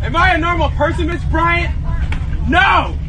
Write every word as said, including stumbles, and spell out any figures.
Am I a normal person, Miss Bryant? No!